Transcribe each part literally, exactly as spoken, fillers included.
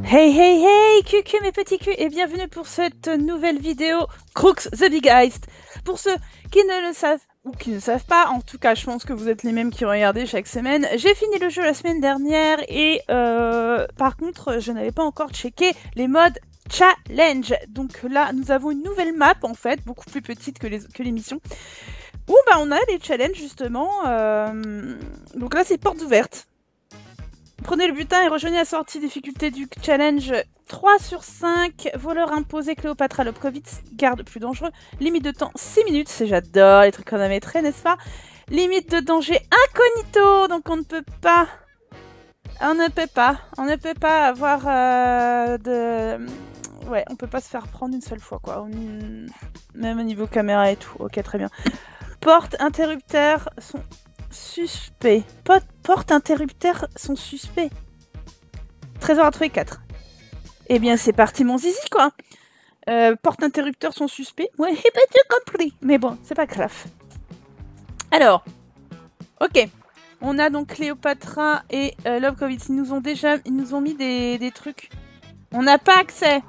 Hey hey hey, cucu mes petits culs, et bienvenue pour cette nouvelle vidéo Crooks the Big Heist. Pour ceux qui ne le savent ou qui ne savent pas, en tout cas je pense que vous êtes les mêmes qui regardez chaque semaine, j'ai fini le jeu la semaine dernière et euh, par contre je n'avais pas encore checké les modes challenge. Donc là nous avons une nouvelle map en fait, beaucoup plus petite que les, que les missions, où bah, on a les challenges justement. Euh... Donc là c'est porte ouverte. Prenez le butin et rejoignez la sortie difficulté du challenge trois sur cinq. Voleur imposé, Cléopatra Lobkowitz, garde plus dangereux. Limite de temps six minutes, c'est j'adore les trucs chronométrés, n'est-ce pas? Limite de danger incognito, donc on ne peut pas... On ne peut pas, on ne peut pas avoir euh, de... Ouais, on peut pas se faire prendre une seule fois, quoi. On... Même au niveau caméra et tout, ok, très bien. Porte, interrupteur, sont... Suspect. Pot porte interrupteur sont suspects. Trésor à trouver quatre. Eh bien, c'est parti, mon zizi, quoi. Euh, porte interrupteur sont suspects. Ouais, j'ai pas tout compris. Mais bon, c'est pas grave. Alors, ok. On a donc Cléopatra et euh, Lobkowitz. Ils nous ont déjà, ils nous ont mis des, des trucs. On n'a pas accès.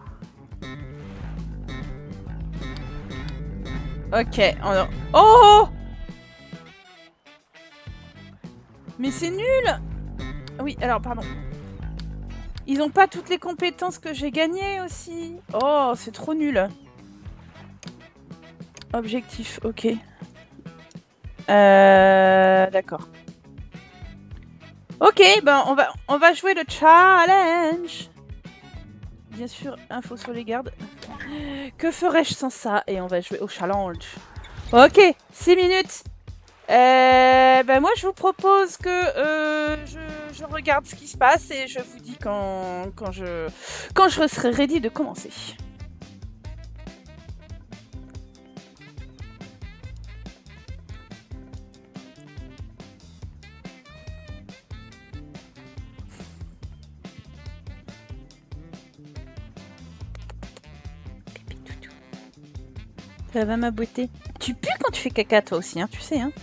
Ok. On... Oh! Mais c'est nul! Oui, alors, pardon. Ils n'ont pas toutes les compétences que j'ai gagnées aussi. Oh, c'est trop nul. Objectif, ok. Euh, D'accord. Ok, ben on va, on va jouer le challenge. Bien sûr, info sur les gardes. Que ferais-je sans ça? Et on va jouer au challenge. Ok, six minutes. Euh, ben moi je vous propose que euh, je, je regarde ce qui se passe et je vous dis quand, quand, je, quand je serai ready de commencer. Ça va ma beauté. Tu pues quand tu fais caca toi aussi, hein, tu sais, hein.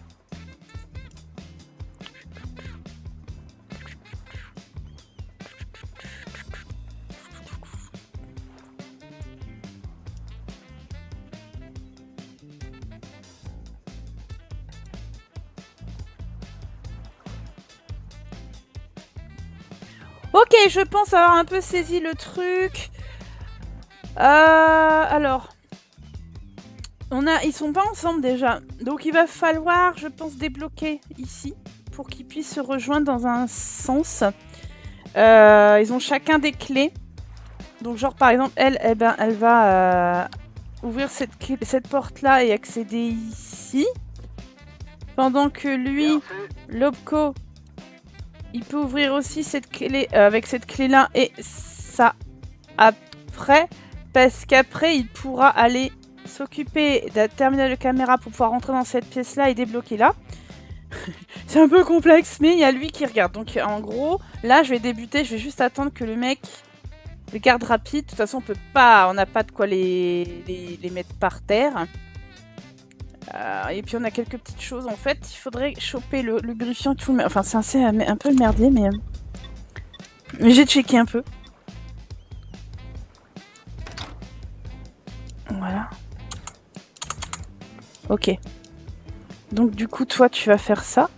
Ok, je pense avoir un peu saisi le truc. Euh, alors, on a, ils sont pas ensemble déjà, donc il va falloir, je pense, débloquer ici pour qu'ils puissent se rejoindre dans un sens. Euh, ils ont chacun des clés. Donc genre par exemple, elle, eh ben, elle va euh, ouvrir cette, cette porte-là et accéder ici. Pendant que lui, Lobko, il peut ouvrir aussi cette clé euh, avec cette clé-là et ça après. Parce qu'après, il pourra aller s'occuper d'un terminal de caméra pour pouvoir rentrer dans cette pièce-là et débloquer là. C'est un peu complexe, mais il y a lui qui regarde. Donc en gros, là, je vais débuter. Je vais juste attendre que le mec... Le garde rapide, de toute façon on peut pas, on n'a pas de quoi les, les, les mettre par terre. Euh, et puis on a quelques petites choses en fait. Il faudrait choper le lubrifiant et tout. Enfin c'est un, un peu merdier, mais, mais j'ai checké un peu. Voilà. Ok. Donc du coup toi tu vas faire ça.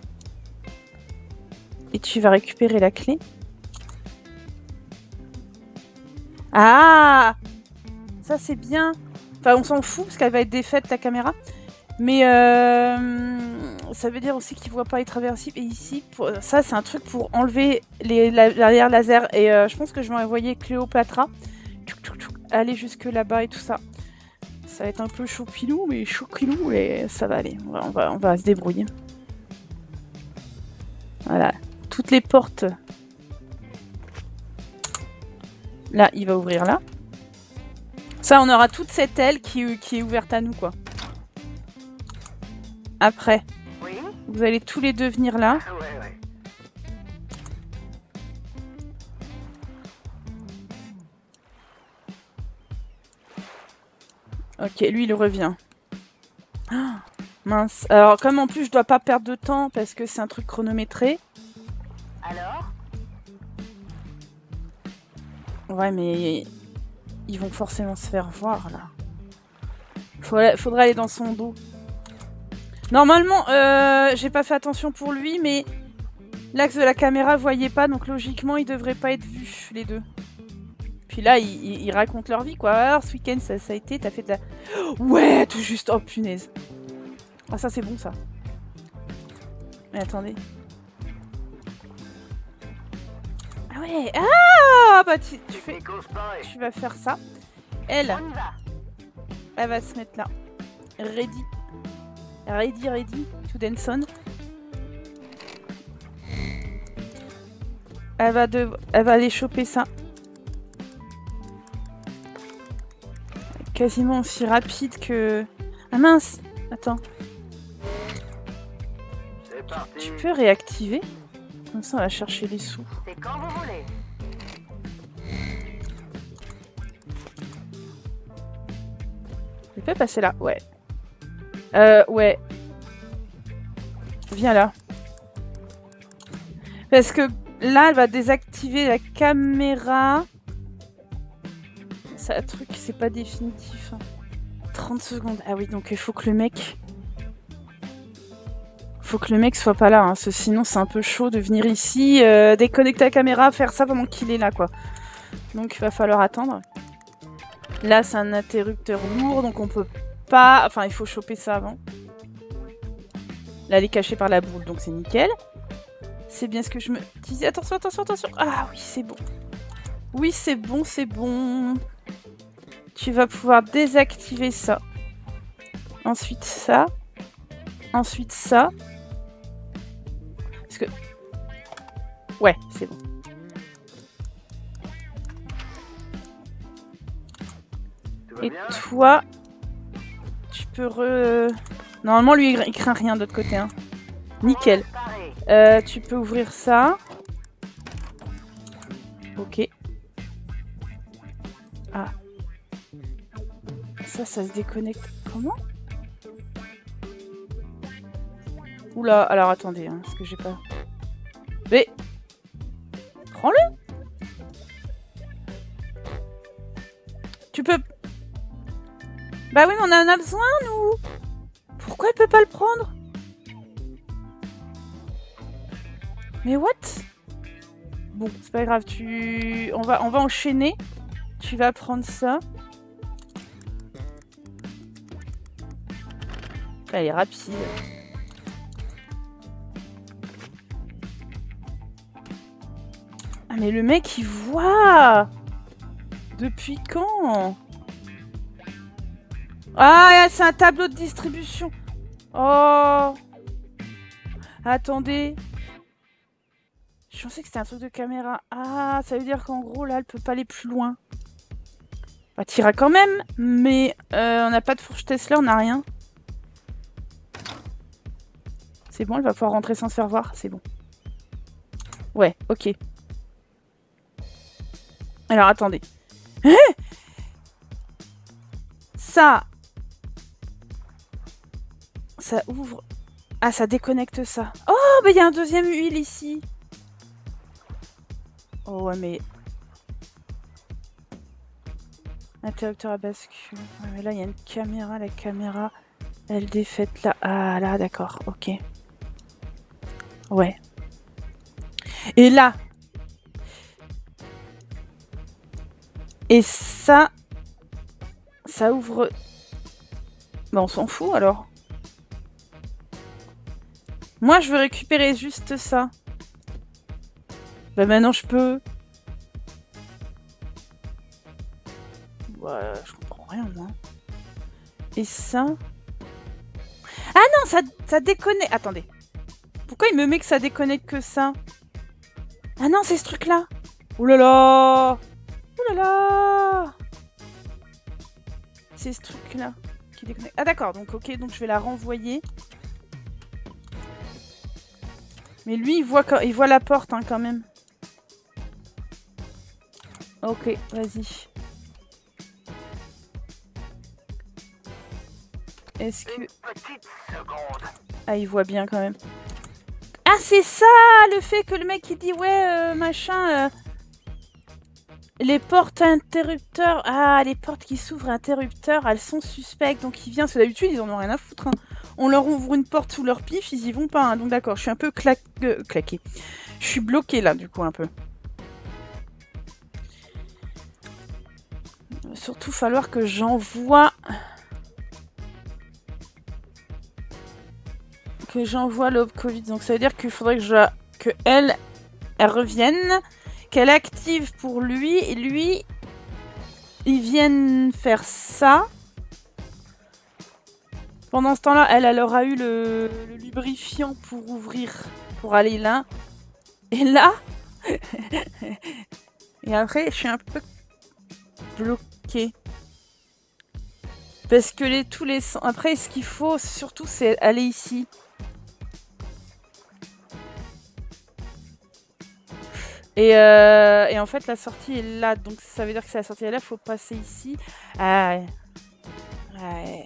Et tu vas récupérer la clé. Ah! Ça c'est bien. Enfin on s'en fout parce qu'elle va être défaite ta caméra. Mais euh, ça veut dire aussi qu'il ne voit pas les traversibles. Et ici, pour, ça c'est un truc pour enlever les l'arrière laser. Et euh, je pense que je vais envoyer Cléopatra aller jusque là-bas et tout ça. Ça va être un peu choupilou, mais choupilou et ça va aller. On va, on va, on va se débrouiller. Voilà. Toutes les portes... Là, il va ouvrir là. Ça, on aura toute cette aile qui, qui est ouverte à nous, quoi. Après, oui. Vous allez tous les deux venir là. Ouais, ouais. Ok, lui, il revient. Ah, mince. Alors, comme en plus, je dois pas perdre de temps parce que c'est un truc chronométré. Alors ? Ouais, mais ils vont forcément se faire voir, là. Faudrait, faudrait aller dans son dos. Normalement, euh, j'ai pas fait attention pour lui, mais l'axe de la caméra voyait pas, donc logiquement, ils devraient pas être vus, les deux. Puis là, ils, ils, ils racontent leur vie, quoi. Alors, ce week-end, ça, ça a été, t'as fait de la... Ouais, tout juste. Oh, punaise. Ah, ça, c'est bon, ça. Mais attendez. Ah ouais. Ah bah, tu, tu fais... Tu vas faire ça. Elle, elle va se mettre là. Ready. Ready, ready to dance on. Elle va, de... elle va aller choper ça. Quasiment aussi rapide que... Ah mince. Attends. Tu peux réactiver? Comme ça, on va chercher les sous. C'est quand vous voulez. Je peux passer là? Ouais. Euh, ouais. Viens là. Parce que là, elle va désactiver la caméra. Ça, truc, c'est pas définitif. trente secondes. Ah oui, donc il faut que le mec... Faut que le mec soit pas là, hein, parce que sinon c'est un peu chaud de venir ici, euh, déconnecter la caméra, faire ça pendant qu'il est là, quoi. Donc il va falloir attendre. Là, c'est un interrupteur lourd, donc on peut pas... Enfin, il faut choper ça avant. Là, elle est cachée par la boule, donc c'est nickel. C'est bien ce que je me disais. Attention, attention, attention. Ah oui, c'est bon. Oui, c'est bon, c'est bon. Tu vas pouvoir désactiver ça. Ensuite, ça. Ensuite, ça. Parce que... Ouais, c'est bon. Et toi, tu peux re... Normalement, lui, il craint rien de l'autre côté. Hein. Nickel. Euh, tu peux ouvrir ça. Ok. Ah. Ça, ça se déconnecte. Comment? Oula, alors attendez, hein, parce que j'ai pas... Mais... Prends-le. Tu peux... Bah oui, mais on en a besoin, nous. Pourquoi elle peut pas le prendre? Mais what? Bon, c'est pas grave, tu... On va, on va enchaîner. Tu vas prendre ça. Elle est rapide. Ah mais le mec il voit. Depuis quand? Ah c'est un tableau de distribution. Oh. Attendez. Je pensais que c'était un truc de caméra. Ah ça veut dire qu'en gros là elle peut pas aller plus loin. Bah t'iras quand même. Mais euh, on n'a pas de fourche Tesla, on n'a rien. C'est bon, elle va pouvoir rentrer sans se faire voir. C'est bon. Ouais, ok. Alors, attendez. Ça... Ça ouvre... Ah, ça déconnecte ça. Oh, bah il y a un deuxième huile ici. Oh, ouais, mais... Interrupteur à bascule. Ouais, mais là, il y a une caméra. La caméra, elle défaite là. Ah, là, d'accord. Ok. Ouais. Et là... Et ça... Ça ouvre... Bah on s'en fout alors. Moi je veux récupérer juste ça. Bah maintenant je peux. Ouais, je comprends rien moi. Et ça... Ah non, ça, ça déconnecte... Attendez. Pourquoi il me met que ça déconnecte que ça? Ah non, c'est ce truc là. Ouh là là. Ouh là là. C'est ce truc là qui déconnecte. Ah d'accord, donc ok, donc je vais la renvoyer. Mais lui, il voit, il voit la porte hein, quand même. Ok, vas-y. Est-ce que... Ah, il voit bien quand même. Ah, c'est ça, le fait que le mec il dit ouais, euh, machin... Euh... Les portes interrupteurs... Ah, les portes qui s'ouvrent interrupteurs, elles sont suspectes. Donc ils viennent, parce que d'habitude, ils en ont rien à foutre. Hein. On leur ouvre une porte sous leur pif, ils y vont pas. Hein. Donc d'accord, je suis un peu cla... euh, claquée. Je suis bloquée là, du coup, un peu. Il va surtout falloir que j'envoie... Que j'envoie l'aube Covid. Donc ça veut dire qu'il faudrait que, je... que elle, elle revienne, qu'elle active pour lui, et lui, ils viennent faire ça. Pendant ce temps-là, elle, elle aura eu le, le lubrifiant pour ouvrir, pour aller là. Et là, et après, je suis un peu bloquée. Parce que les, tous les... Après, ce qu'il faut surtout, c'est aller ici. Et, euh, et en fait, la sortie est là. Donc, ça veut dire que c'est la sortie est là. Il faut passer ici. Ah ouais. Ouais.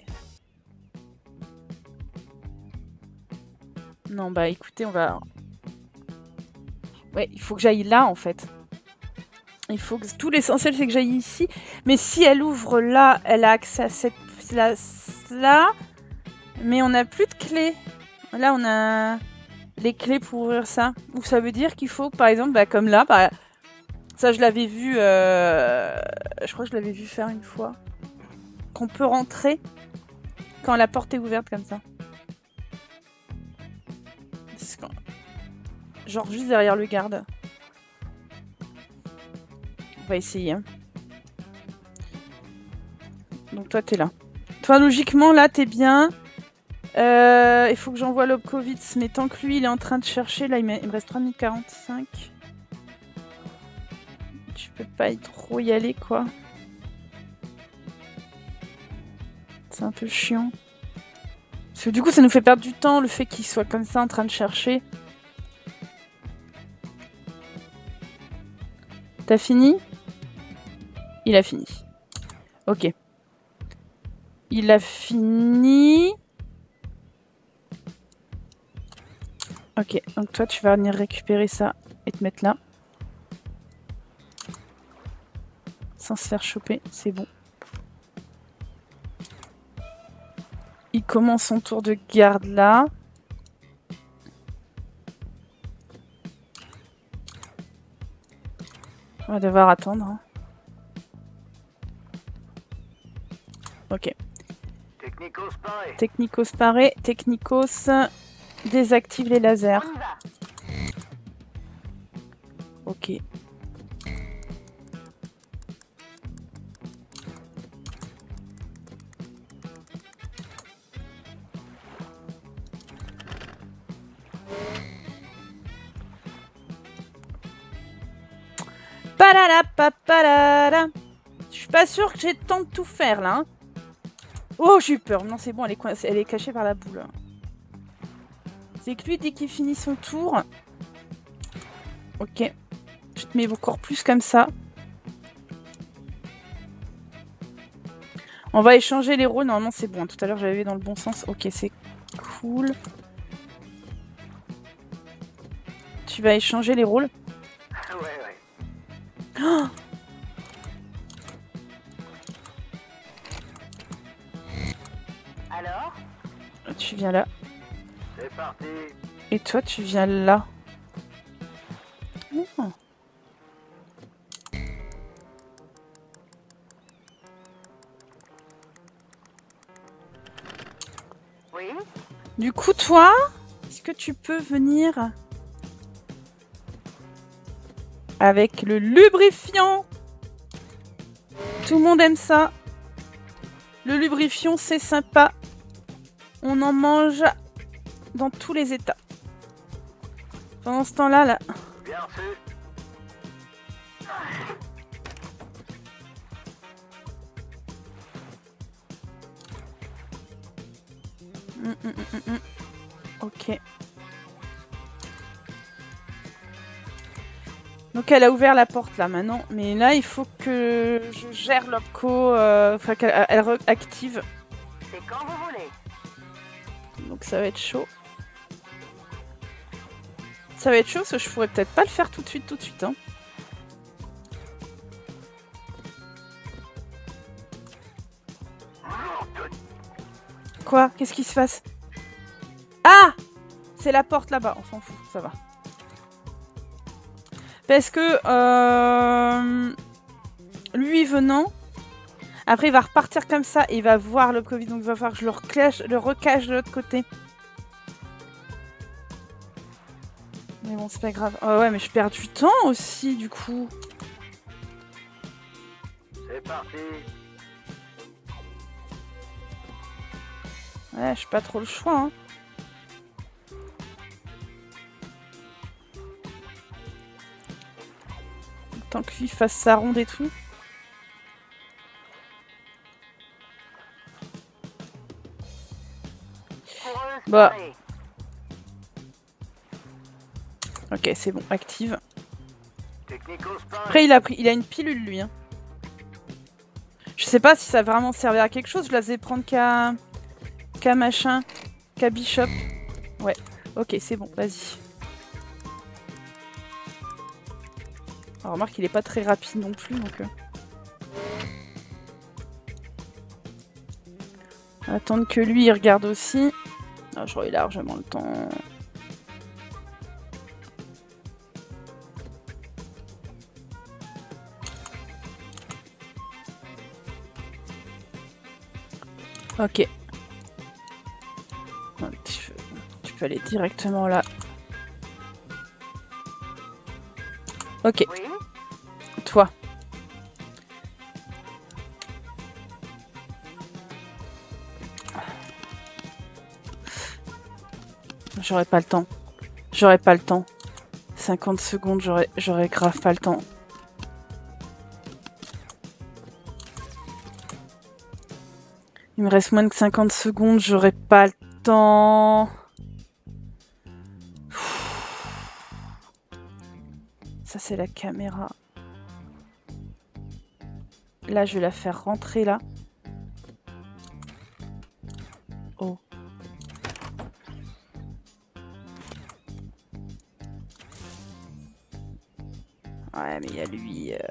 Non, bah écoutez, on va... Ouais, il faut que j'aille là, en fait. Il faut que... Tout l'essentiel, c'est que j'aille ici. Mais si elle ouvre là, elle a accès à cette... Là, là. Mais on n'a plus de clés. Là, on a... les clés pour ouvrir ça. Ou ça veut dire qu'il faut, par exemple, bah, comme là, bah, ça je l'avais vu, euh, je crois que je l'avais vu faire une fois, qu'on peut rentrer quand la porte est ouverte comme ça. Genre juste derrière le garde. On va essayer. Hein. Donc toi t'es là. Toi logiquement là t'es bien. Euh, il faut que j'envoie l'Obkovitz, mais tant que lui il est en train de chercher, là il, il me reste trois minutes quarante-cinq. Je peux pas y trop y aller quoi. C'est un peu chiant. Parce que du coup ça nous fait perdre du temps le fait qu'il soit comme ça en train de chercher. T'as fini? Il a fini. Ok. Il a fini. Ok, donc toi tu vas venir récupérer ça et te mettre là. Sans se faire choper, c'est bon. Il commence son tour de garde là. On va devoir attendre. Hein. Ok. Technicos paré. Technicos paré. Technicos désactive les lasers. Ok. Je suis pas sûre que j'ai le temps de tout faire là. Hein. Oh, j'ai eu peur. Non, c'est bon, elle est, coincée, elle est cachée par la boule. C'est que lui, dès qu'il finit son tour... Ok. Je te mets encore plus comme ça. On va échanger les rôles. Normalement, c'est bon. Tout à l'heure, j'avais vu dans le bon sens. Ok, c'est cool. Tu vas échanger les rôles. Ouais, ouais. Oh Alors? Tu viens là. C'est parti. Et toi, tu viens là. Oh. Oui? Du coup, toi, est-ce que tu peux venir avec le lubrifiant? Tout le monde aime ça. Le lubrifiant, c'est sympa. On en mange dans tous les états. Pendant ce temps-là, là... Bien reçu. Hum, hum, hum, hum. Ok. Donc elle a ouvert la porte là maintenant. Mais là, il faut que je gère l'opco. Euh, enfin, qu'elle elle active. C'est quand vous voulez. Donc ça va être chaud. Ça va être chaud parce que je pourrais peut-être pas le faire tout de suite, tout de suite. Hein. Quoi? Qu'est-ce qui se passe? Ah! C'est la porte là-bas, on s'en fout, ça va. Parce que... Euh... Lui venant... Après il va repartir comme ça et il va voir le Covid, donc il va falloir que je le reclache, le recache de l'autre côté. Mais bon, c'est pas grave. Oh ouais, mais je perds du temps aussi, du coup. C'est parti. Ouais, j'ai pas trop le choix, hein. Tant que lui fasse sa ronde et tout. Bah. Ok, c'est bon, active. Après, il a pris, il a une pilule, lui. Hein. Je sais pas si ça a vraiment servi à quelque chose. Je la faisais prendre qu'à... qu'à machin. Qu'à Bishop. Ouais. Ok, c'est bon, vas-y. Alors, remarque qu'il est pas très rapide non plus, donc... Euh... Attendre que lui, il regarde aussi. Ah, j'aurai largement le temps. Ok. Non, tu, tu peux aller directement là. Ok. Oui. Toi. J'aurais pas le temps. J'aurais pas le temps. cinquante secondes, j'aurais j'aurais grave pas le temps. Il me reste moins que cinquante secondes, j'aurais pas le temps. Ça, c'est la caméra. Là, je vais la faire rentrer là. Oh. Ouais, mais il y a lui... Euh...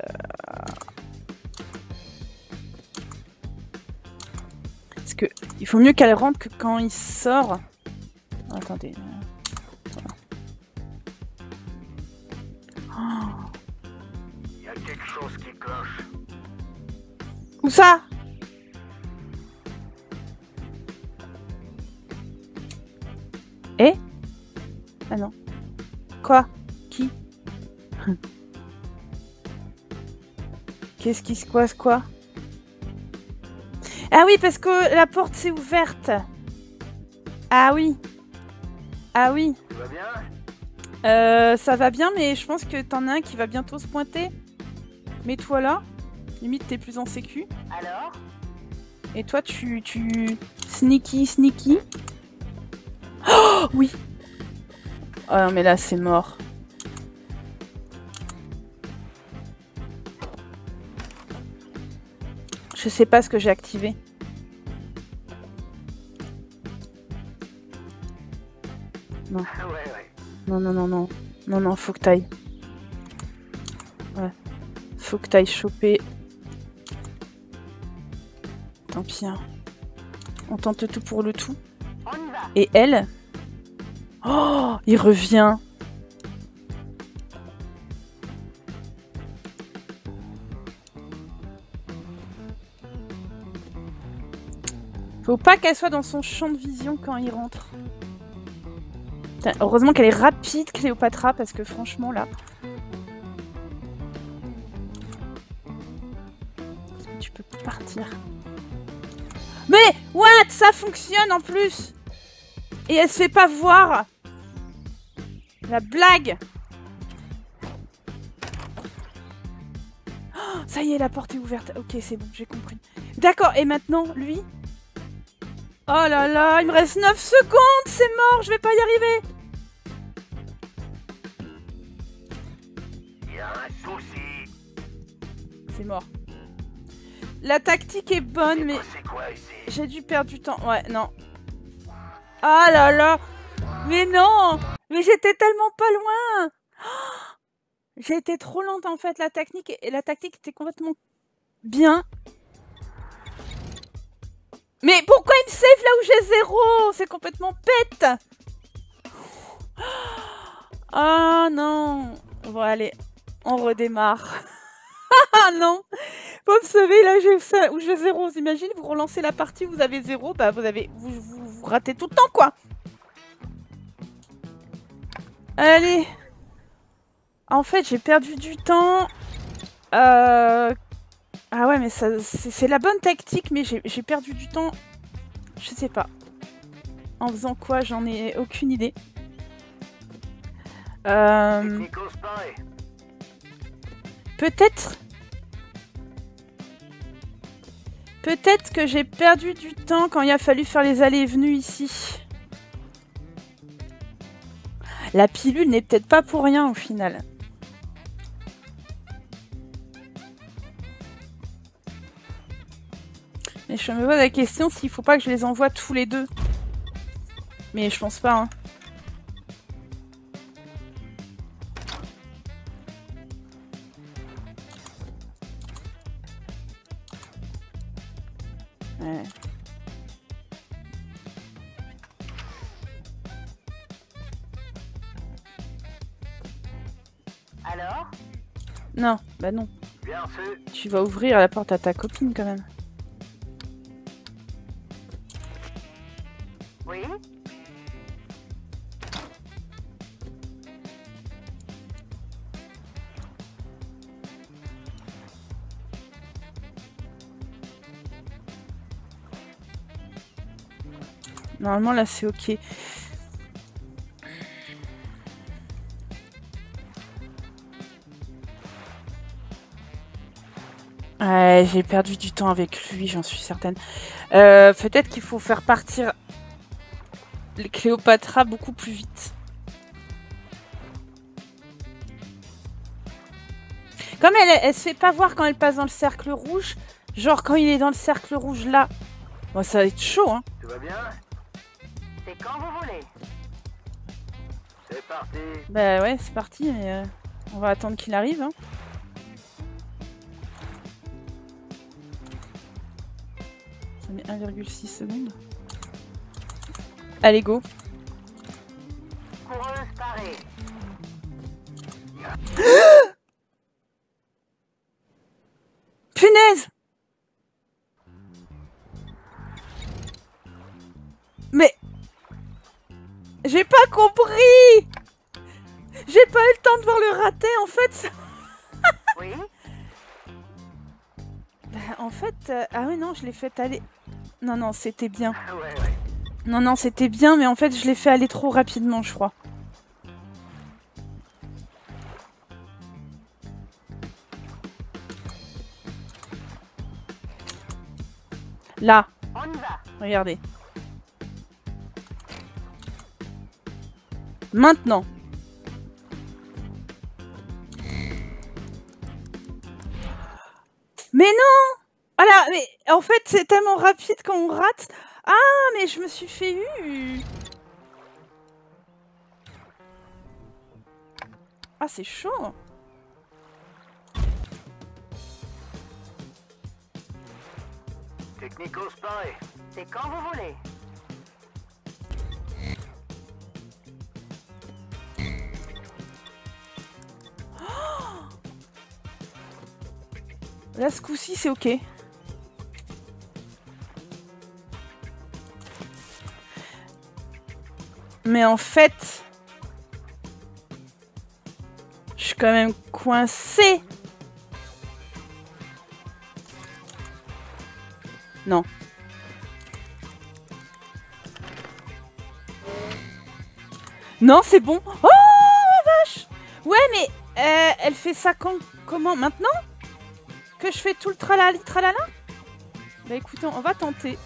Parce que il faut mieux qu'elle rentre que quand il sort. Oh, attendez. Il y a quelque chose qui cloche. Où ça? Eh? Ah non. Quoi? Qui? Qu'est-ce qui se passe quoi? Ah oui, parce que la porte s'est ouverte. Ah oui. Ah oui. Tu vas bien? Euh, ça va bien, mais je pense que t'en as un qui va bientôt se pointer. Mets-toi là. Limite, t'es plus en sécu. Alors? Et toi, tu... tu... Sneaky, sneaky. Oh oui. Oh non, mais là, c'est mort. Je sais pas ce que j'ai activé. Non. Ouais, ouais. Non, non, non, non. Non, non, faut que t'ailles. Ouais. Faut que t'ailles choper. Tant pis, hein. On tente tout pour le tout. On y va. Et elle? Oh, il revient. Faut pas qu'elle soit dans son champ de vision quand il rentre. Putain, heureusement qu'elle est rapide, Cléopatra, parce que franchement, là... Tu peux partir. Mais what? Ça fonctionne en plus! Et elle se fait pas voir! La blague! Oh, ça y est, la porte est ouverte. Ok, c'est bon, j'ai compris. D'accord, et maintenant, lui? Oh là là, il me reste neuf secondes, c'est mort, je vais pas y arriver. Il y a un souci. C'est mort. La tactique est bonne, mais C'est quoi ici? j'ai dû perdre du temps. Ouais, non. Ah là là. Mais non. Mais j'étais tellement pas loin. Oh, j'ai été trop lente en fait. La technique et la tactique était complètement bien. Mais pourquoi il me save là où j'ai zéro? C'est complètement bête. Ah non. Bon allez, on redémarre. Ah non. Faut me sauver là j'ai où j'ai zéro. Vous imaginez, vous relancez la partie, vous avez zéro, bah vous avez vous, vous, vous ratez tout le temps quoi. Allez. En fait j'ai perdu du temps. Euh... Ah ouais mais ça c'est la bonne tactique mais j'ai perdu du temps. Je sais pas. En faisant quoi, j'en ai aucune idée. Euh... Peut-être... Peut-être que j'ai perdu du temps quand il a fallu faire les allées et venues ici. La pilule n'est peut-être pas pour rien au final. Mais je me pose la question s'il faut pas que je les envoie tous les deux. Mais je pense pas, hein. Ouais. Alors? Non, bah non. Bien fait. Tu vas ouvrir la porte à ta copine quand même. Oui? Normalement là c'est ok. Ouais, j'ai perdu du temps avec lui, j'en suis certaine. Euh, Peut-être qu'il faut faire partir Cléopatra beaucoup plus vite. Comme elle, elle se fait pas voir quand elle passe dans le cercle rouge, genre quand il est dans le cercle rouge là, bon, ça va être chaud hein. Tout va bien? C'est quand vous voulez. C'est parti. Bah ouais, c'est parti, mais euh, on va attendre qu'il arrive. Hein. Ça met un virgule six secondes. Allez, go. Coureuse parée. Punaise! Mais... J'ai pas compris! J'ai pas eu le temps de voir le raté, en fait. Oui? Bah, en fait... Euh... Ah oui, non, je l'ai fait aller... Non, non, c'était bien. Ouais, ouais. Non, non, c'était bien, mais en fait, je l'ai fait aller trop rapidement, je crois. Là. On y va. Regardez. Maintenant. Mais non! Ah là, mais en fait, c'est tellement rapide quand on rate. Ah, mais je me suis fait eu. Ah, c'est chaud. Technico Spy. C'est quand vous voulez. Là, ce coup-ci, c'est ok. Mais en fait... Je suis quand même coincée. Non. Non, c'est bon. Oh, la vache! Ouais, mais euh, elle fait ça quand, comment? Maintenant? Que je fais tout le tralali tralala? Bah écoutez, on va tenter.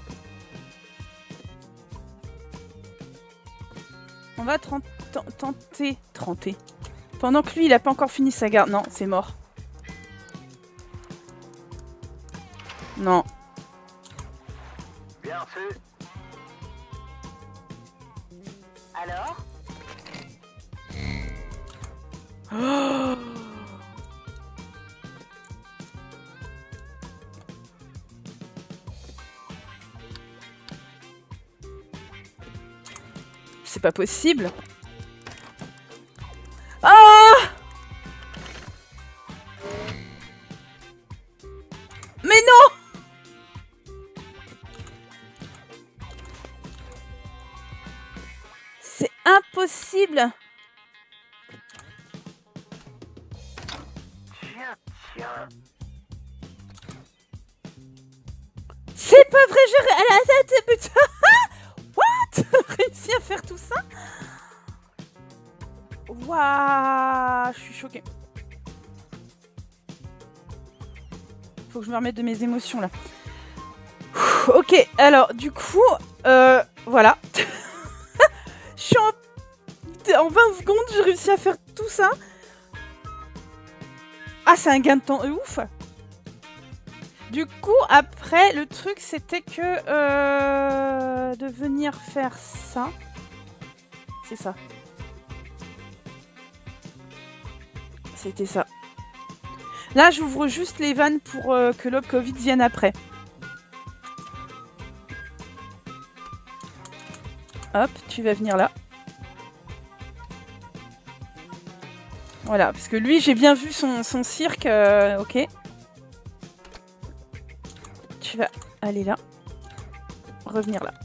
On va tenter. Tenter. Pendant que lui, il a pas encore fini sa garde. Non, c'est mort. Non. Bien fait. Alors? Oh, C'est pas possible. Ah! Mais non! C'est impossible. Tiens, tiens. C'est pas vrai, j'ai ré- à la tête, putain. What? Réussi à faire tout ça? Waouh, je suis choquée. Faut que je me remette de mes émotions là. Ok, alors du coup, euh, voilà. Je suis en... en vingt secondes, j'ai réussi à faire tout ça. Ah, c'est un gain de temps ouf. Du coup, après, le truc, c'était que euh, de venir faire ça. C'est ça. C'était ça. Là, j'ouvre juste les vannes pour euh, que l'Obcovid vienne après. Hop, tu vas venir là. Voilà, parce que lui, j'ai bien vu son, son cirque. Euh, ok. Tu vas aller là. Revenir là.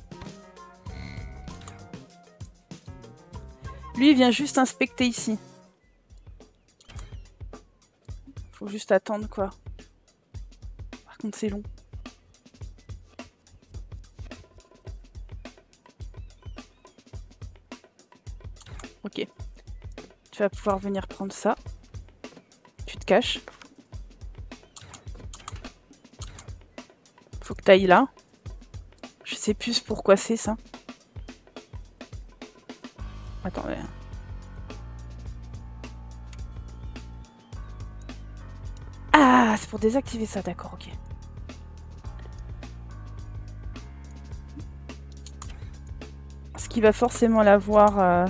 Lui, il vient juste inspecter ici. Faut juste attendre, quoi. Par contre, c'est long. Ok. Tu vas pouvoir venir prendre ça. Tu te caches. Faut que tu ailles là. Je sais plus pourquoi c'est ça. Attends. Ouais. Ah, c'est pour désactiver ça, d'accord, ok. Ce qui va forcément l'avoir... Euh...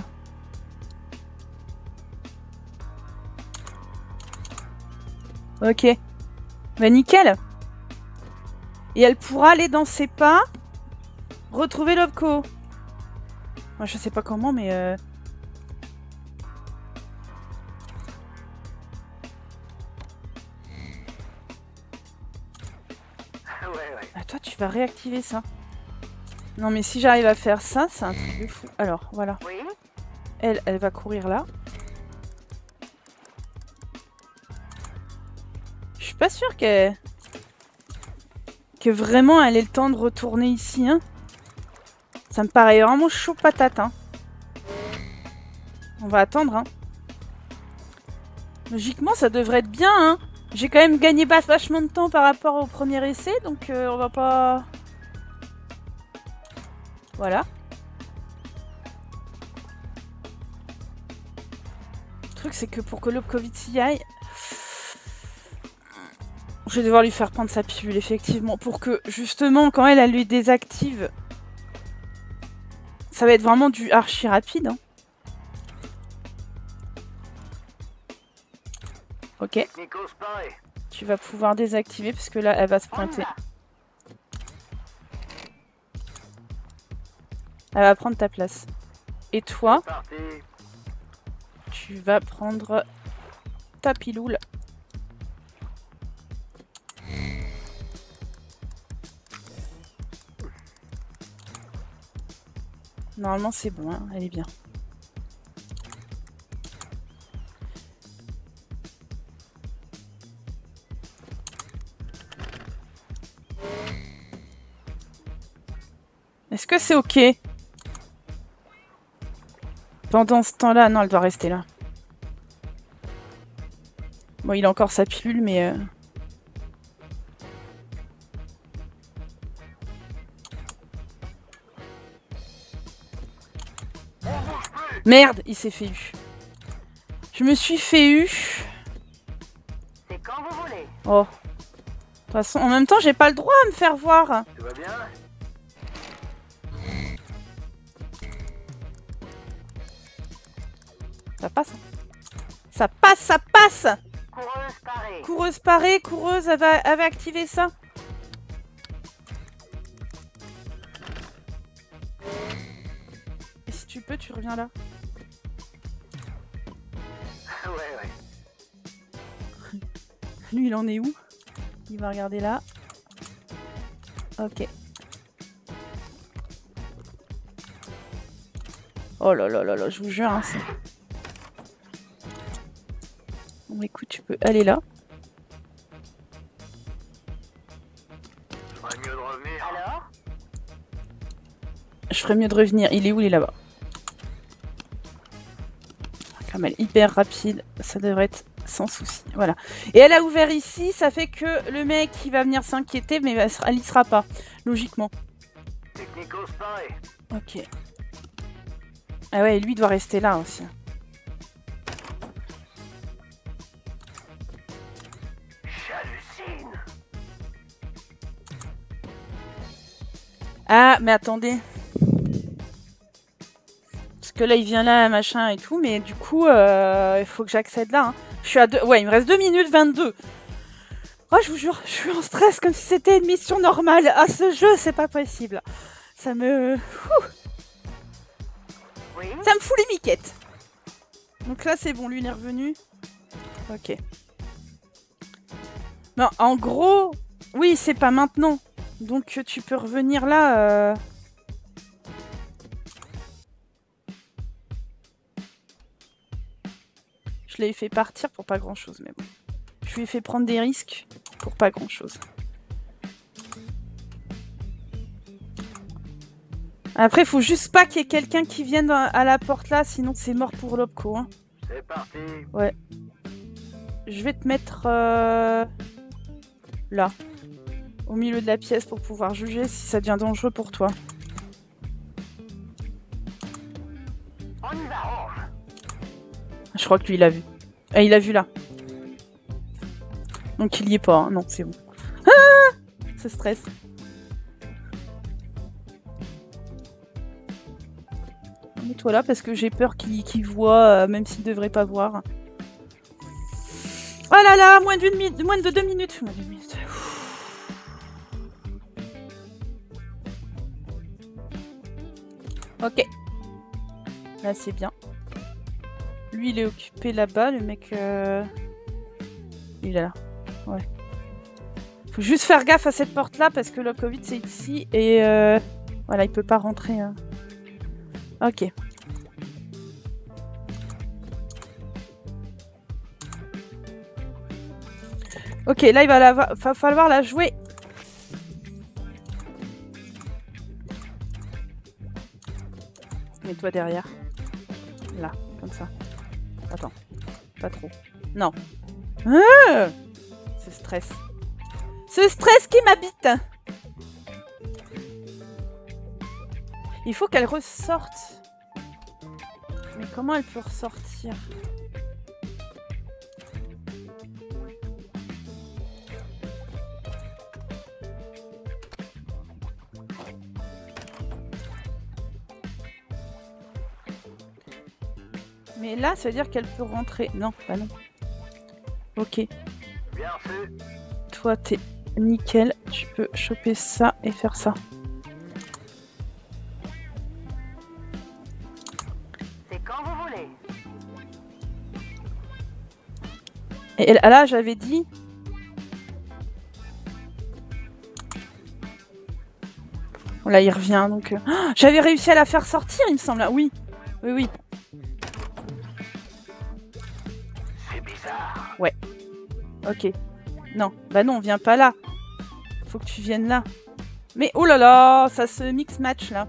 Ok. Bah nickel. Et elle pourra aller dans ses pas, retrouver l'Obco. Moi, je sais pas comment, mais... Euh... Ouais, ouais. Ah, toi, tu vas réactiver ça. Non, mais si j'arrive à faire ça, c'est un truc de fou. Alors, voilà. Oui? Elle, elle va courir là. Je suis pas sûre que... que vraiment elle ait le temps de retourner ici, hein. Ça me paraît vraiment chaud patate, hein. On va attendre, hein. Logiquement, ça devrait être bien, hein. J'ai quand même gagné vachement de temps par rapport au premier essai, donc euh, on va pas... Voilà. Le truc, c'est que pour que l'Obcovid s'y aille... Je vais devoir lui faire prendre sa pilule, effectivement, pour que, justement, quand elle, elle lui désactive... Ça va être vraiment du archi rapide, hein. Ok. Nikos, pareil. Tu vas pouvoir désactiver, parce que là, elle va se On y pointer. va. Elle va prendre ta place. Et toi, Parti. tu vas prendre ta piloule. Normalement, c'est bon, hein, elle est bien. Est-ce que c'est ok? Pendant ce temps-là, non, elle doit rester là. Bon, il a encore sa pilule, mais... Euh... Merde, il s'est fait eu. Je me suis fait eu. C'est quand vous voulez. Oh. De toute façon, en même temps, j'ai pas le droit à me faire voir. Tout va bien? Ça passe. Ça passe, ça passe. Coureuse parée. Coureuse parée, coureuse, elle va, elle va activer ça. Et si tu peux, tu reviens là. Ouais, ouais. Lui, il en est où? Il va regarder là. Ok. Oh là là là là, je vous jure, hein, c'est... Bon, écoute, tu peux aller là. Je ferais mieux de revenir. Alors? Je ferais mieux de revenir. Il est où? Il est là-bas. Comme elle est hyper rapide, ça devrait être sans souci. Voilà. Et elle a ouvert ici, ça fait que le mec il va venir s'inquiéter, mais elle y sera pas, logiquement. Technico Spy. Ok. Ah ouais, lui doit rester là aussi. J'hallucine. Ah, mais attendez. Parce que là, il vient là, machin et tout, mais du coup, euh, il faut que j'accède là. Hein. Je suis à deux... Ouais, il me reste deux minutes vingt-deux. Oh, je vous jure, je suis en stress comme si c'était une mission normale. Ah, ce jeu, c'est pas possible. Ça me... Ouh. Oui? Ça me fout les miquettes. Donc là, c'est bon, lui, il est revenu. Ok. Non, en gros... Oui, c'est pas maintenant. Donc, tu peux revenir là... Euh... Je l'ai fait partir pour pas grand chose, mais bon. Je lui ai fait prendre des risques pour pas grand chose. Après, il faut juste pas qu'il y ait quelqu'un qui vienne à la porte là, sinon c'est mort pour Lobco. Hein. C'est parti. Ouais. Je vais te mettre euh... là, au milieu de la pièce pour pouvoir juger si ça devient dangereux pour toi. On y va. Je crois que lui il a vu. Ah, il a vu là. Donc il y est pas, hein. Non, c'est bon. Ah, ce stress. Mets-toi là parce que j'ai peur qu'il qu'il voit, euh, même s'il devrait pas voir. Oh là là, moins d'une minute, moins de deux minutes. Moins d'une minute. Ok. Là c'est bien. Lui il est occupé là-bas, le mec... Euh... Il est là. Ouais. Faut juste faire gaffe à cette porte là parce que le Covid c'est ici et euh... voilà, il peut pas rentrer. Hein. Ok. Ok, là il va, la... va falloir la jouer. Mets-toi derrière. Là, comme ça. Attends, pas trop. Non. Ah, ce stress. Ce stress qui m'habite. Il faut qu'elle ressorte. Mais comment elle peut ressortir? Mais là, ça veut dire qu'elle peut rentrer. Non, bah non. Ok. Bien fait. Toi, t'es nickel. Tu peux choper ça et faire ça. C'est quand vous voulez. Et là, j'avais dit... Bon, là, il revient, donc... Euh... Oh, j'avais réussi à la faire sortir, il me semble. Ah, oui. Oui, oui. C'est bizarre. Ouais. Ok. Non. Bah non, viens pas là. Faut que tu viennes là. Mais oh là là, ça se mix match là.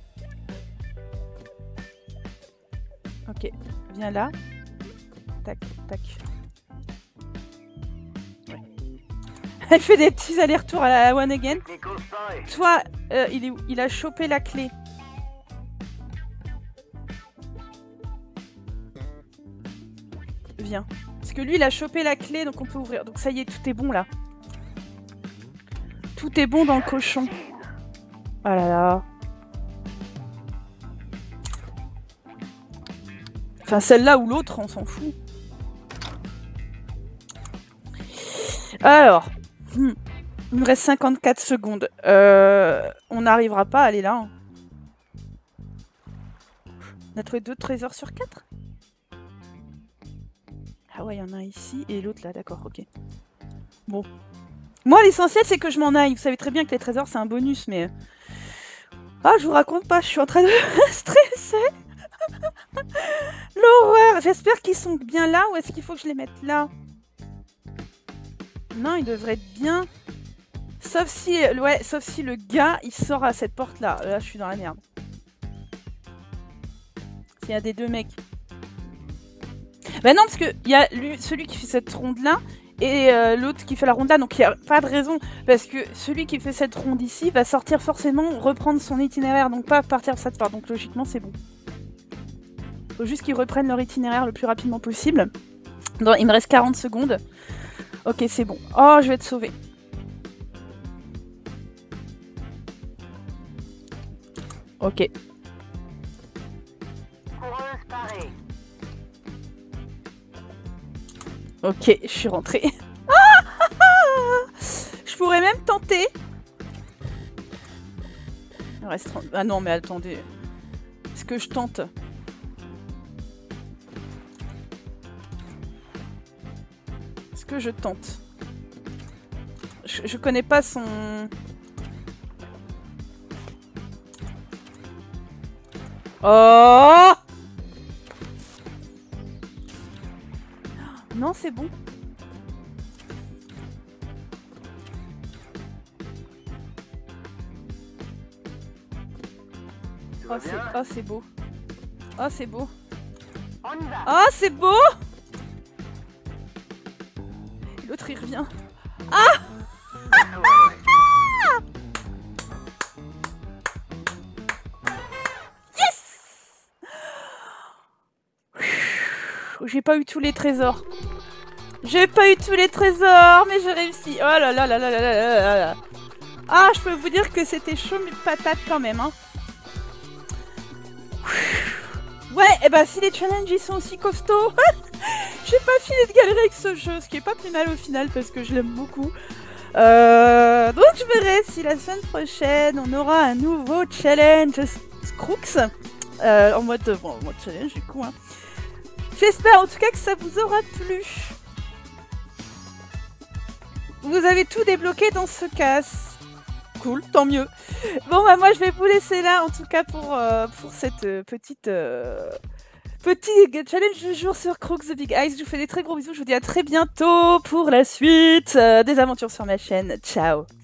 Ok. Viens là. Tac, tac. Ouais. Elle fait des petits allers-retours à la one again. Technico Spy. Toi, euh, il est où? Il a chopé la clé. Viens. Parce que lui, il a chopé la clé, donc on peut ouvrir. Donc ça y est, tout est bon là. Tout est bon dans le cochon. Oh là là. Enfin, celle-là ou l'autre, on s'en fout. Alors. Hmm, il me reste cinquante-quatre secondes. Euh, on n'arrivera pas à aller là. Hein. On a trouvé deux trésors sur quatre. Ah ouais, il y en a un ici et l'autre là, d'accord, ok. Bon. Moi, l'essentiel, c'est que je m'en aille. Vous savez très bien que les trésors, c'est un bonus, mais... Ah, je vous raconte pas, je suis en train de stresser. L'horreur. J'espère qu'ils sont bien là ou est-ce qu'il faut que je les mette là? Non, ils devraient être bien. Sauf si, ouais, sauf si le gars, il sort à cette porte-là. Là, je suis dans la merde. S'il y a des deux mecs. Ben non, parce que il y a lui, celui qui fait cette ronde-là et euh, l'autre qui fait la ronde là, donc il n'y a pas de raison, parce que celui qui fait cette ronde ici va sortir forcément, reprendre son itinéraire, donc pas partir de cette part, donc logiquement c'est bon. Faut juste qu'ils reprennent leur itinéraire le plus rapidement possible. Non, il me reste quarante secondes. Ok, c'est bon. Oh, je vais être sauvée. Ok. Coureuse parée. Ok, je suis rentrée. Ah, je pourrais même tenter. Il reste trente... Ah non, mais attendez. Est-ce que je tente? Est-ce que je tente? je, je connais pas son... Oh! Non, c'est bon. Oh, c'est oh, c'est beau. Oh, c'est beau. On y va. Oh, c'est beau! L'autre, il revient. Ah! Yes! J'ai pas eu tous les trésors. J'ai pas eu tous les trésors, mais j'ai réussi. Oh là là là là là là là là. Ah, je peux vous dire que c'était chaud mais patate quand même, hein. Ouais, et bah si les challenges ils sont aussi costauds, j'ai pas fini de galérer avec ce jeu, ce qui est pas plus mal au final parce que je l'aime beaucoup. Euh, donc je verrai si la semaine prochaine on aura un nouveau challenge Crooks euh, en mode bon, en mode challenge du coup. Hein. J'espère en tout cas que ça vous aura plu. Vous avez tout débloqué dans ce casse. Cool, tant mieux. Bon bah moi je vais vous laisser là en tout cas pour, euh, pour cette euh, petite euh, petit challenge du jour sur Crooks The Big Ice. Je vous fais des très gros bisous, je vous dis à très bientôt pour la suite euh, des aventures sur ma chaîne. Ciao.